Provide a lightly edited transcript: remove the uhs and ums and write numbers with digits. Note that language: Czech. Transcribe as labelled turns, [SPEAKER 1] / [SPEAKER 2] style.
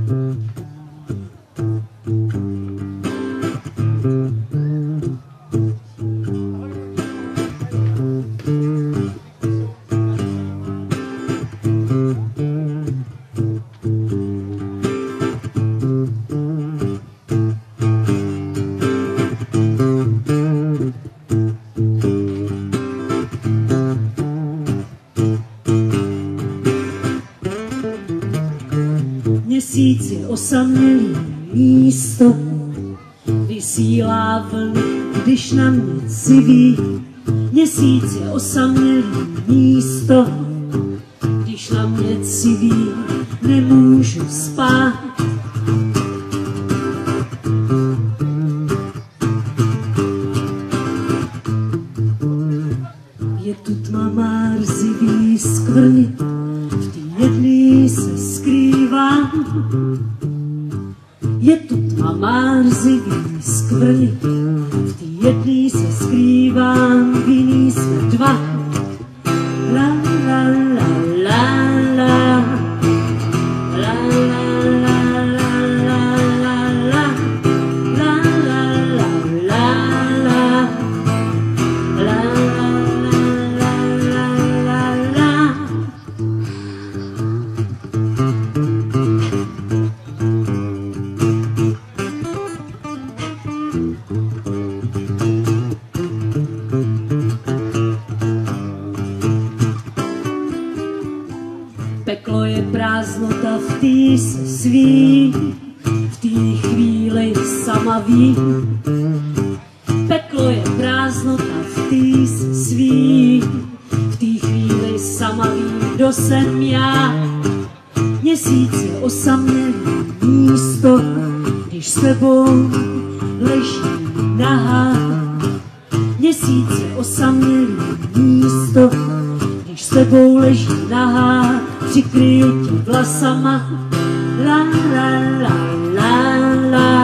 [SPEAKER 1] Měsíc je osamělý místo, vysílá vlny, když na mě civí. Měsíc je osamělý místo, když na mě civí, nemůžu spát. Je tu tma márzivý skvrnit, v té jedný se skrývám. Je tu tma márzivý skvrnit, v té jedný se skrývám, v jiný jsme dva. La la la la la, la la la la la la, la la la la la, la la la la. Peklo je prázdnota, v tý se sví, v tý chvíli sama ví. Peklo je prázdnota, v tý se sví, v tý chvíli sama ví, kdo jsem já. Měsíc je osamělý místo, když s tebou leží nahá. Měsíc je osamělý místo, když s tebou leží nahá, přikryju tě vlasama. La la la la la.